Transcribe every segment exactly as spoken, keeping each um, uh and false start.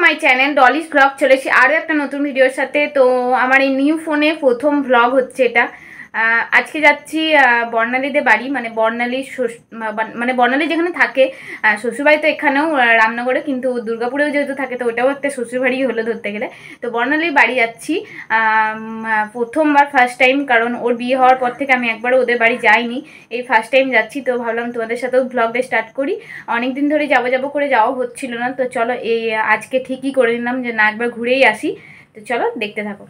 My channel Dolly's blog চলেছি আরও একটা নতুন ভিডিওর সাথে। তো আমার এই নিউ ফোনে প্রথম ব্লগ হচ্ছে এটা। আজকে যাচ্ছি বর্ণালীদের বাড়ি, মানে বর্ণালী মানে বর্ণালী যেখানে থাকে শ্বশুরবাড়ি তো এখানেও রামনগরে, কিন্তু দুর্গাপুরেও যেহেতু থাকে তো ওটাও একটা শ্বশুরবাড়ি হলো ধরতে গেলে। তো বর্ণালীর বাড়ি যাচ্ছি প্রথমবার, ফার্স্ট টাইম, কারণ ওর বিয়ে হওয়ার পর থেকে আমি একবারও ওদের বাড়ি যাইনি, এই ফার্স্ট টাইম যাচ্ছি। তো ভাবলাম তোমাদের সাথেও ব্লগটা স্টার্ট করি, অনেক দিন ধরে যাবো যাবো করে যাওয়া হচ্ছিল না। তো চলো এই আজকে ঠিকই করে নিলাম যে না একবার ঘুরেই আসি। তো চলো দেখতে থাকো।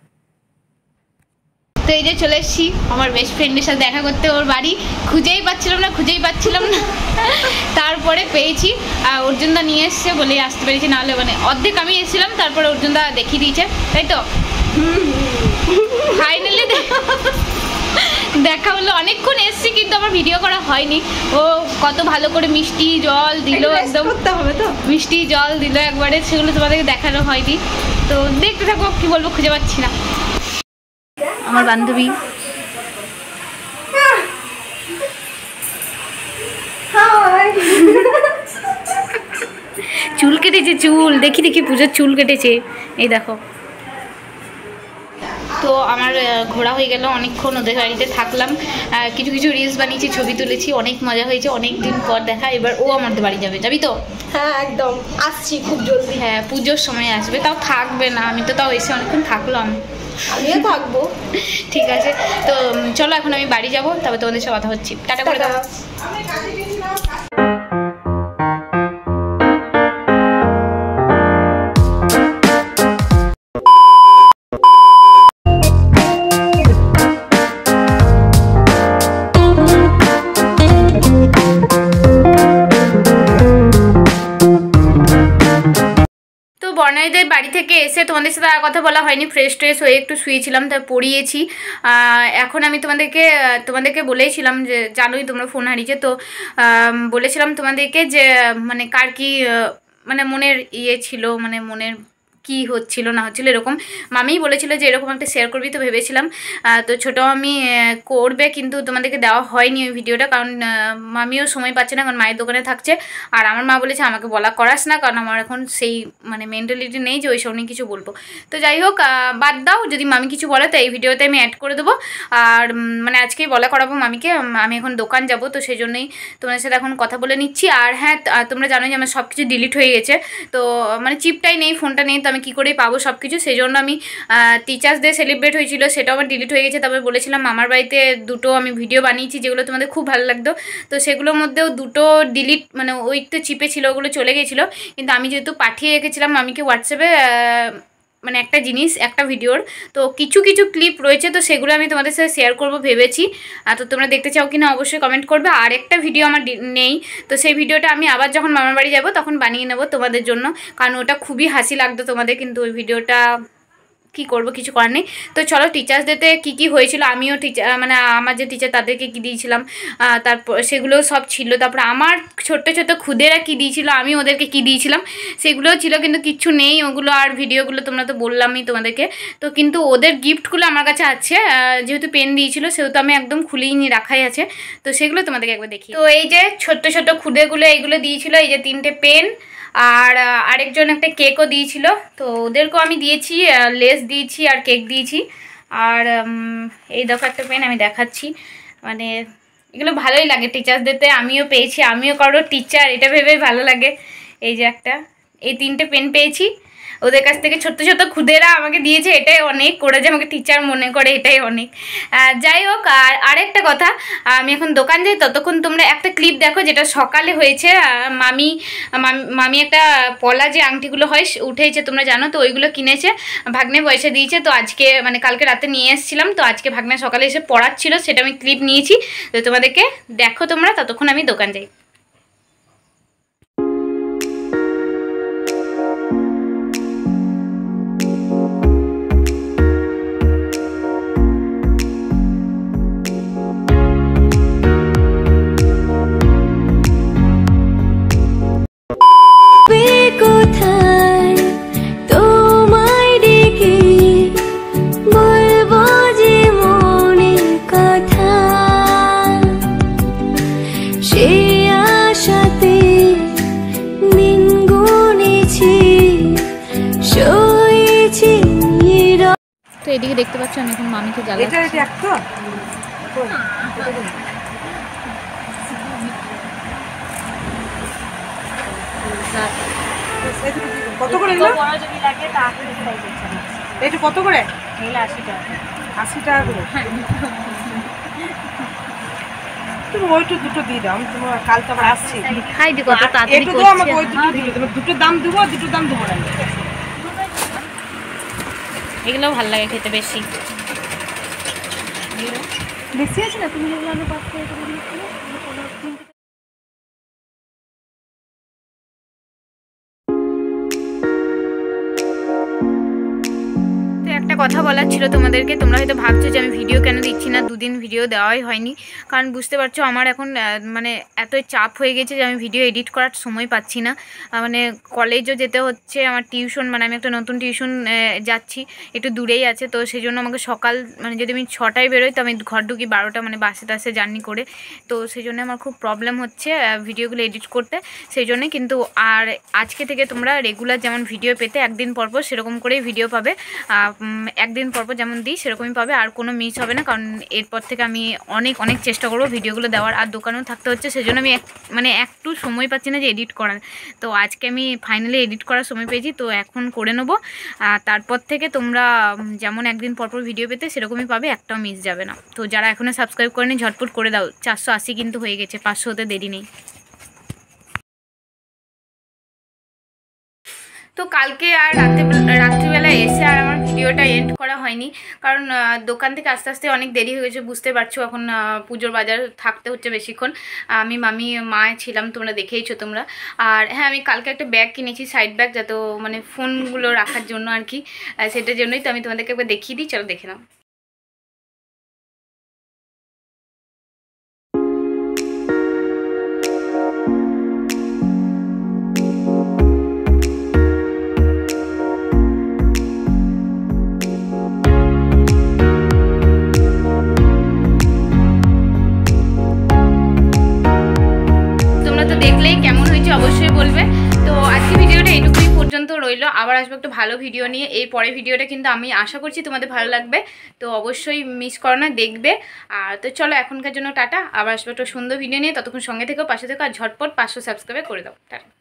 তো এই যে চলে এসেছি আমার বেস্ট ফ্রেন্ডের সাথে দেখা করতে, ওর বাড়ি খুঁজেই পাচ্ছিলাম না খুঁজেই পাচ্ছিলাম না তারপরে পেয়েছি। অর্জুনদা নিয়ে এসছে বলেই আসতে পেরেছি, নাহলে মানে অর্ধেক আমি এসেছিলাম তারপরে অর্জুনদা দেখিয়ে দিয়েছে, তাই তো ফাইনালি দেখা হলো। অনেকক্ষণ এসছি কিন্তু আমার ভিডিও করা হয়নি। ও কত ভালো করে মিষ্টি জল দিল, একদম হবে তো মিষ্টি জল দিল একবারে, সেগুলো তোমাদেরকে দেখানো হয়নি। তো দেখতে থাকো, কি বলবো খুঁজে পাচ্ছি না। আমার বান্ধবী চুল কেটেছে, চুল দেখি দেখি পুজোর চুল কেটেছে, এই দেখো। তো আমার ঘোরা হয়ে গেল, অনেকক্ষণ ওদের বাড়িতে থাকলাম, কিছু কিছু রিলস বানিয়েছি, ছবি তুলেছি, অনেক মজা হয়েছে, অনেক দিন পর দেখা। এবার ও আমাদের বাড়ি যাবে, যাবি তো? হ্যাঁ একদম আসছি খুব জলদি। হ্যাঁ পুজোর সময় আসবে, তাও থাকবে না, আমি তো তাও এসে অনেকক্ষণ থাকলাম, আমিও থাকবো। ঠিক আছে, তো চলো এখন আমি বাড়ি যাবো, তবে তোমাদের সাথে কথা হচ্ছি, টাটা করে দাও। বর্ণালীদের বাড়ি থেকে এসে তোমাদের সাথে আর কথা বলা হয়নি, ফ্রেশ ট্রেশ হয়ে একটু শুয়েছিলাম, তাই পড়িয়েছি। এখন আমি তোমাদেরকে তোমাদেরকে বলেছিলাম যে জানোই তোমরা ফোন হারিয়েছে, তো বলেছিলাম তোমাদেরকে যে মানে কার কি মানে মনের ইয়ে ছিল, মানে মনের কি হচ্ছিল না হচ্ছিল এরকম। মামিই বলেছিল যে এরকম একটা শেয়ার করবি, তো ভেবেছিলাম তো ছোটো আমি করবে, কিন্তু তোমাদেরকে দেওয়া হয়নি ওই ভিডিওটা, কারণ মামিও সময় পাচ্ছে না, কারণ মায়ের দোকানে থাকছে। আর আমার মা বলেছে আমাকে বলা করাস না, কারণ আমার এখন সেই মানে মেন্টালিটি নেই যে ওই সব নিয়ে কিছু বলবো। তো যাই হোক বাদ দাও, যদি মামি কিছু বলে তো এই ভিডিওতে আমি অ্যাড করে দেবো। আর মানে আজকেই বলা করাবো মামিকে, আমি এখন দোকান যাব, তো সেই জন্যই তোমাদের সাথে এখন কথা বলে নিচ্ছি। আর হ্যাঁ তোমরা জানো যে আমার সব কিছু ডিলিট হয়ে গেছে, তো মানে চিপটাই নেই, ফোনটা নেই, তো আমি কী করেই পাবো সব কিছু। সেই জন্য আমি টিচার্স ডে সেলিব্রেট হয়েছিল, সেটাও আমার ডিলিট হয়ে গেছে। তারপরে বলেছিলাম মামার বাড়িতে দুটো আমি ভিডিও বানিয়েছি যেগুলো তোমাদের খুব ভালো লাগতো, তো সেগুলোর মধ্যেও দুটো ডিলিট মানে ওই তো চিপে ছিল, ওগুলো চলে গেছিলো। কিন্তু আমি যেহেতু পাঠিয়ে রেখেছিলাম মামিকে হোয়াটসঅ্যাপে মানে একটা জিনিস একটা ভিডিওর, তো কিছু কিছু ক্লিপ রয়েছে, তো সেগুলো আমি তোমাদের সাথে শেয়ার করবো ভেবেছি। তো তোমরা দেখতে চাও কি না অবশ্যই কমেন্ট করবে। আর একটা ভিডিও আমার নেই, তো সেই ভিডিওটা আমি আবার যখন মামার বাড়ি যাবো তখন বানিয়ে নেবো তোমাদের জন্য, কারণ ওটা খুবই হাসি লাগতো তোমাদের, কিন্তু ওই ভিডিওটা কী করবো কিছু করার নেই। তো চলো টিচার্স ডেতে কী কী হয়েছিল, আমিও টিচার মানে আমার যে টিচার তাদেরকে কী দিয়েছিলাম তারপর সেগুলো সব ছিল। তারপর আমার ছোট্ট ছোট্ট খুদেরা কী দিয়েছিল, আমি ওদেরকে কী দিয়েছিলাম সেগুলোও ছিল, কিন্তু কিচ্ছু নেই ওগুলো। আর ভিডিওগুলো তোমরা তো বললামই তোমাদেরকে, তো কিন্তু ওদের গিফটগুলো আমার কাছে আছে, যেহেতু পেন দিয়েছিল সেহেতু আমি একদম খুলেই নিয়ে রাখাই আছে, তো সেগুলো তোমাদেরকে একবার দেখি। তো এই যে ছোট্ট ছোট্ট খুদেগুলো এইগুলো দিয়েছিল, এই যে তিনটে পেন, আর আরেকজন একটা কেকও দিয়েছিল, তো ওদেরকেও আমি দিয়েছি, লেস দিয়েছি আর কেক দিয়েছি। আর এই দেখো একটা পেন আমি দেখাচ্ছি, মানে এগুলো ভালোই লাগে টিচার্স ডেতে, আমিও পেয়েছি, আমিও কারো টিচার এটা ভেবেই ভালো লাগে। এই যে একটা এই তিনটে পেন পেয়েছি ওদের কাছ থেকে, ছোট্ট ছোট্ট খুদেরা আমাকে দিয়েছে, এটাই অনেক, করে যে আমাকে টিচার মনে করে এটাই অনেক। যাই হোক, আর আরেকটা কথা, আমি এখন দোকান যাই, ততক্ষণ তোমরা একটা ক্লিপ দেখো যেটা সকালে হয়েছে। মামি মামি একটা পলা যে আংটিগুলো হয় উঠেছে তোমরা জানো, তো ওইগুলো কিনেছে, ভাগ্নে পয়সা দিয়েছে, তো আজকে মানে কালকে রাতে নিয়ে এসেছিলাম, তো আজকে ভাগ্নে সকালে এসে পড়াচ্ছিল, সেটা আমি ক্লিপ নিয়েছি, তো তোমাদেরকে দেখো তোমরা, ততক্ষণ আমি দোকান যাই। she এদিকে দেখতে পাচ্ছ আমি এখন মামিকে জ্বালাচ্ছি। এটা এটা এক তো কত করে এলো? বড় যদি লাগে তাহলে সেটাই করছে। এটা কত করে? এগুলো আশি টাকা। আশি টাকা করে। তুমি ওইটা দুটো দিয়ে দাও, আমি তোমার কাল তো আবার আসছি। খাই দি কত তাড়াতাড়ি একটু তো আমাকে ওই দুটো দিলে, তোমার দুটো দাম দেবো, দুটো দাম দেবো না। এগুলো ভালো লাগে খেতে বেশি। বেশি আছে না, তুমি যেগুলো আমি পাঁচ টাকা করে দিয়েছিলে। একটা কথা বলার ছিল তোমাদেরকে। তোমরা হয়তো ভাবছো যে আমি ভিডিও কেন দিচ্ছি না, দুদিন ভিডিও দেওয়াই হয়নি। কারণ বুঝতে পারছো আমার এখন মানে এতই চাপ হয়ে গেছে যে আমি ভিডিও এডিট করার সময় পাচ্ছি না। মানে কলেজও যেতে হচ্ছে, আমার টিউশন, মানে আমি একটা নতুন টিউশন যাচ্ছি, একটু দূরেই আছে। তো সেই জন্য আমাকে সকাল মানে যদি আমি ছটায় বেরোই তো আমি ঘর ঢুকি বারোটা, মানে বাসে টাসে জার্নি করে। তো সেই জন্য আমার খুব প্রবলেম হচ্ছে ভিডিওগুলো এডিট করতে। সেই জন্যে কিন্তু আর আজকে থেকে তোমরা রেগুলার যেমন ভিডিও পেতে একদিন পর পর সেরকম করেই ভিডিও পাবে। একদিন পরপর যেমন দিই সেরকমই পাবে, আর কোনো মিস হবে না। কারণ এরপর থেকে আমি অনেক অনেক চেষ্টা করবো ভিডিওগুলো দেওয়ার। আর দোকানেও থাকতে হচ্ছে, সেজন্য আমি এক মানে একটু সময় পাচ্ছি না যে এডিট করার। তো আজকে আমি ফাইনালি এডিট করার সময় পেয়েছি, তো এখন করে নেবো। তারপর থেকে তোমরা যেমন একদিন পরপর ভিডিও পেতে সেরকমই পাবে, একটাও মিস যাবে না। তো যারা এখনও সাবস্ক্রাইব করেনি ঝটপট করে দাও, চারশো আশি কিন্তু হয়ে গেছে, পাঁচশো হতে দেরি নেই। তো কালকে আর রাতে রাত্রিবেলা এসে আর আমার ভিডিওটা এন্ড করা হয়নি, কারণ দোকান থেকে আস্তে আস্তে অনেক দেরি হয়ে গেছে। বুঝতে পারছো এখন পুজোর বাজার থাকতে হচ্ছে বেশিক্ষণ। আমি মামি মায়ে ছিলাম, তোমরা দেখেইছো তোমরা। আর হ্যাঁ, আমি কালকে একটা ব্যাগ কিনেছি, সাইড ব্যাগ, যাতে মানে ফোনগুলো রাখার জন্য আর কি। সেটার জন্যই তো আমি তোমাদেরকে একবার দেখিয়ে দিই, চলো দেখে নাও। দেখলেই কেমন হয়েছে অবশ্যই বলবে। তো আজকে ভিডিওটা এইটুকুই পর্যন্ত রইলো, আবার আসবো একটা ভালো ভিডিও নিয়ে। এই পরে ভিডিওটা কিন্তু আমি আশা করছি তোমাদের ভালো লাগবে, তো অবশ্যই মিস করো না, দেখবে। আর তো চলো এখনকার জন্য টাটা, আবার আসবো একটা সুন্দর ভিডিও নিয়ে। ততক্ষণ সঙ্গে থেকেও পাশে থেকো, আর ঝটপট পাঁচশো সাবস্ক্রাইব করে দাও। টাটা।